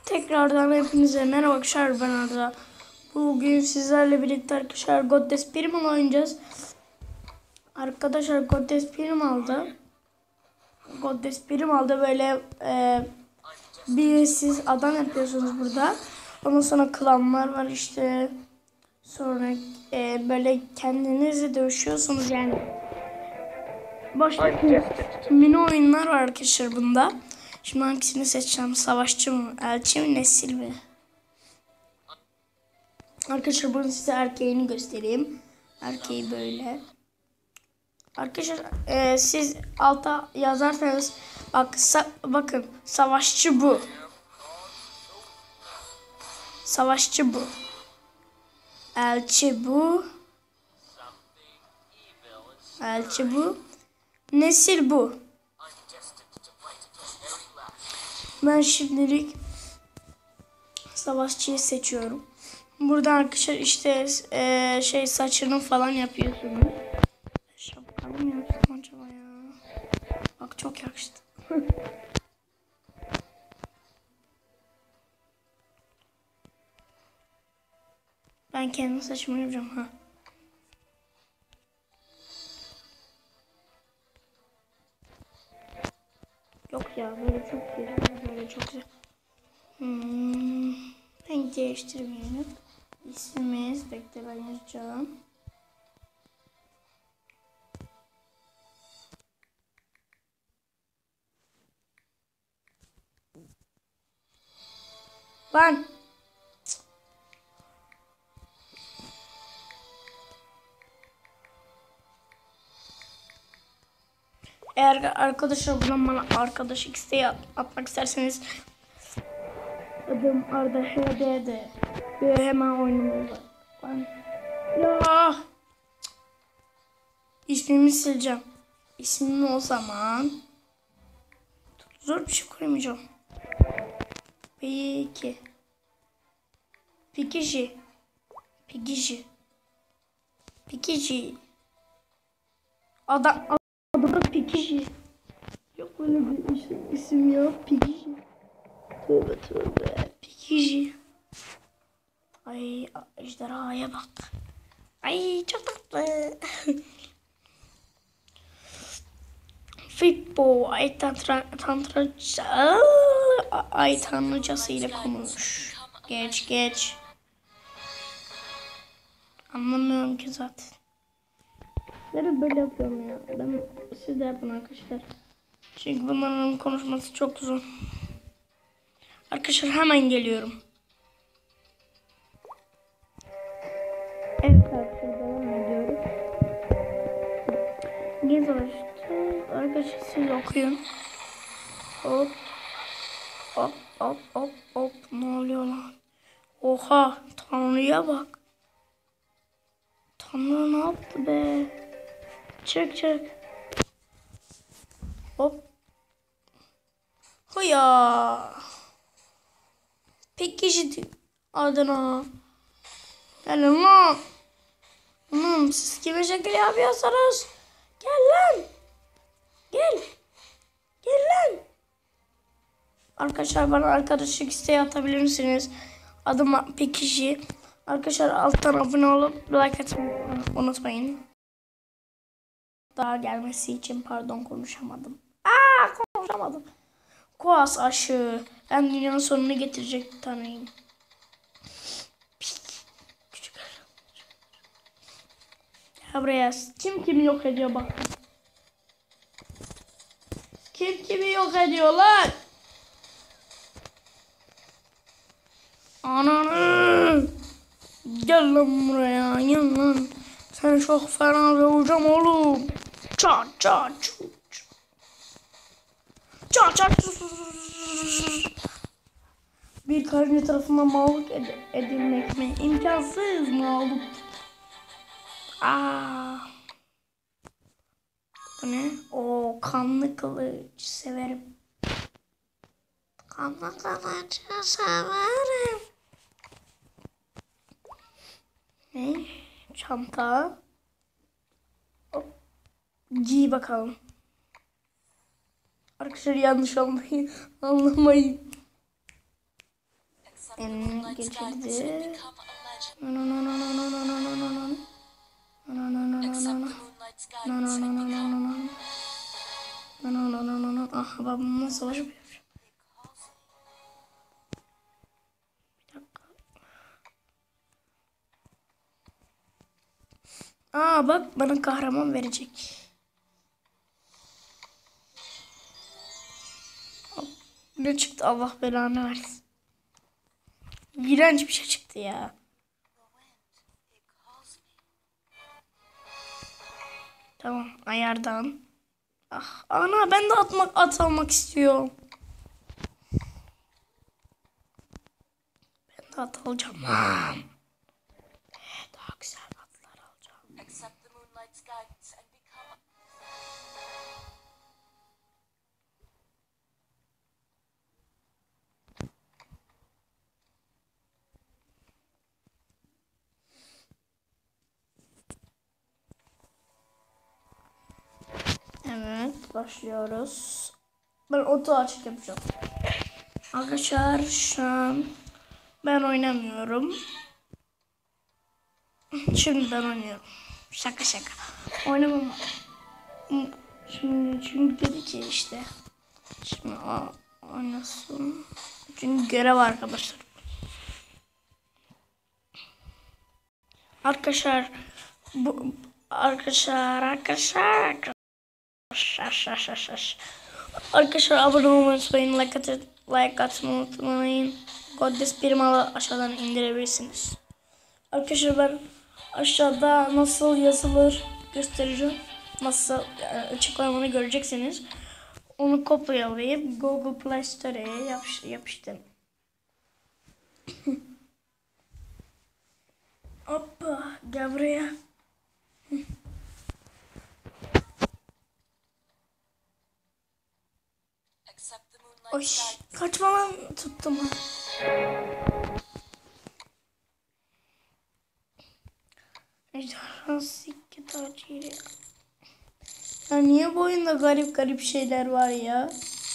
Tekrardan hepinize merhaba arkadaşlar, ben Arda. Bugün sizlerle birlikte arkadaşlar Goddes Primal oynayacağız. Arkadaşlar Goddes Primal'da böyle siz adam yapıyorsunuz burada. Ondan sonra klanlar var işte. Sonra böyle kendinizle dövüşüyorsunuz yani. Başka mini oyunlar var arkadaşlar bunda. Şimdi hangisini seçeceğim? Savaşçı mı? Elçi mi? Nesil mi? Arkadaşlar bunu size erkeğini göstereyim. Erkeği böyle. Arkadaşlar siz alta yazarsanız bakın savaşçı bu. Savaşçı bu. Elçi bu. Elçi bu. Nesil bu. Ben şimdilik savaşçıyı seçiyorum. Burada arkadaşlar işte saçını falan yapıyorsunuz. Şapkamı mı yapsam acaba ya? Bak çok yakıştı. Ben kendi saçımı yapacağım ha. Yok ya böyle çok güzel. Böyle çok güzel. Renk değiştirmeyelim. İsmimiz bekle ben yazacağım. Lan. Eğer arkadaşlar buradan bana arkadaş isteği atmak isterseniz adım Arda HD'de böyle hemen oynamamız var. Ya ismimi sileceğim. İsmimi o zaman zor bir şey koymayacağım. Peki. Pikici. Adamda Pikici. Yok öyle bir isim ya. Pikici. Tövbe. Pikici. Ay ejderhaya bak. Ay çok tatlı. Fitbo ay tanrıcası ile konuş. Geç. Anlamıyorum ki zaten. Nerede böyle yapıyorum ya. Siz de yapın arkadaşlar. Çünkü bunların konuşması çok uzun. Arkadaşlar hemen geliyorum. Evet arkadaşlar devam ediyoruz. Gez başladı. Arkadaşlar siz okuyun. Hop. Ne oluyor lan? Oha Tanrı'ya bak. Tanrı ne yaptı be? Çık. Hop. Hoya. Peki adına. Gelin lan. Siz kime şekil yapıyorsunuz? Gel lan. Gel lan. Arkadaşlar bana arkadaşlık isteği atabilir misiniz? Adım Pekici. Arkadaşlar alttan abone olup like atmayı unutmayın. Daha gelmesi için konuşamadım. Konuşamadım. Kuas aşı. Ben dünyanın sonunu getirecek bir taneyim. Küçük. Ya buraya kim kimi yok ediyor bak. Kim kimi yok ediyorlar? Ananı. Gel lan buraya. Gel lan. Sen çok fena döveceğim oğlum. Çat. Bir karınca tarafından mağlup edilmek mi? İmkansız mağlup. Bu ne? O kanlı kılıç severim. Kanlı kılıcı severim. Ne? Çanta. Hop. Giy bakalım. Arkadaşlar yanlış anlamayın. en geçirdi. No no no no no no no no no no no. No no no no no no no. No no no no no no no. No no no no no no. Ah babamla savaş yapıyor. Bir dakika. Aa bak bana kahraman verecek. Ne çıktı Allah belanı versin. İğrenç bir şey çıktı ya. Tamam ayardan. Ah ana ben de at almak istiyorum. Ben de at alacağım. Daha güzel atlar alacağım. Evet başlıyoruz. Ben oto açık yapacağım. Arkadaşlar şu an ben oynamıyorum. Şimdi ben oynuyorum. Şaka şaka. Oynamam. Şimdi dedi ki işte. Şimdi oynasın. Çünkü görev arkadaşlar. Arkadaşlar bu arkadaşlar abone olmayı unutmayın, like atmayı unutmayın. Goddess Primal'ı aşağıdan indirebilirsiniz. Arkadaşlar ben aşağıda nasıl yazılır göstereceğim. Nasıl açıklamanı göreceksiniz. Onu kopyalayıp Google Play Store'ya yapıştırın. Hoppa gel buraya. Oy kaçma lan tuttum. Ejderha sikke taciri. Ya niye bu oyunda garip garip şeyler var ya?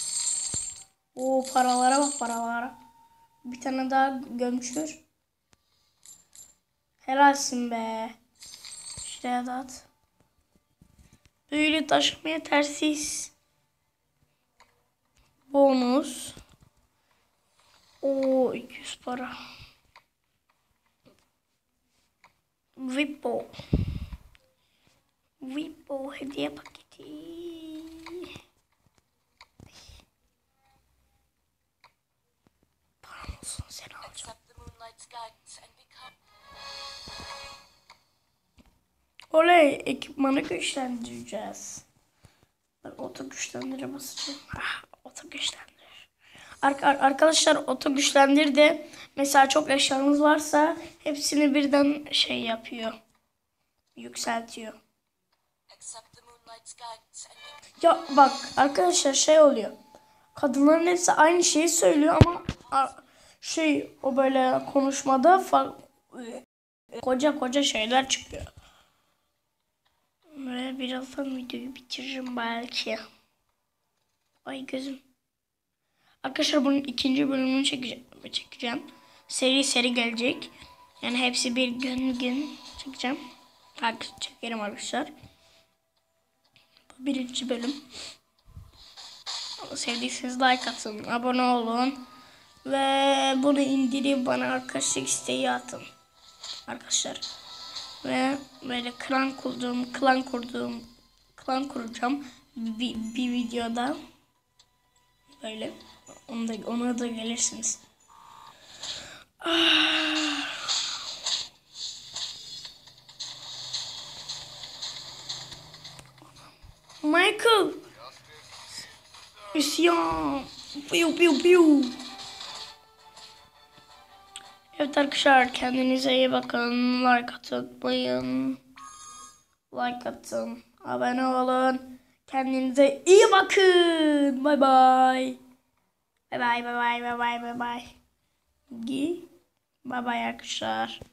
O paralara bak paralara. Bir tane daha gömçür. Helalsin be. Şuraya da at. Büyülü taşımaya tersiz. Bonus. O 200 para. Vipo. Vipo hediye paketi. Param olsun seni alacağım. Oley ekipmanı güçlendireceğiz. Ben oto güçlendire basacağım. Oto güçlendir. Arkadaşlar oto güçlendir de mesela çok eşyanız varsa hepsini birden şey yapıyor. Yükseltiyor. Ya bak arkadaşlar şey oluyor. Kadınların hepsi aynı şeyi söylüyor ama o böyle konuşmada koca şeyler çıkıyor. Ve birazdan videoyu bitiririm belki. Ay gözüm. Arkadaşlar bunun ikinci bölümünü çekeceğim. Seri gelecek. Yani hepsi bir gün çekeceğim. Çekerim arkadaşlar. Bu birinci bölüm. Sevdiyseniz like atın, abone olun. Ve bunu indirip bana arkadaşlık isteği atın. Arkadaşlar. Ve böyle klan kuracağım bir videoda. Böyle ona da gelirsiniz. Michael. İsyan. Piu. Evet arkadaşlar kendinize iyi bakın. Like atmayın. Like atın. Abone olun. Kendinize iyi bakın. Bye bye. Bye bye. Bye bye arkadaşlar.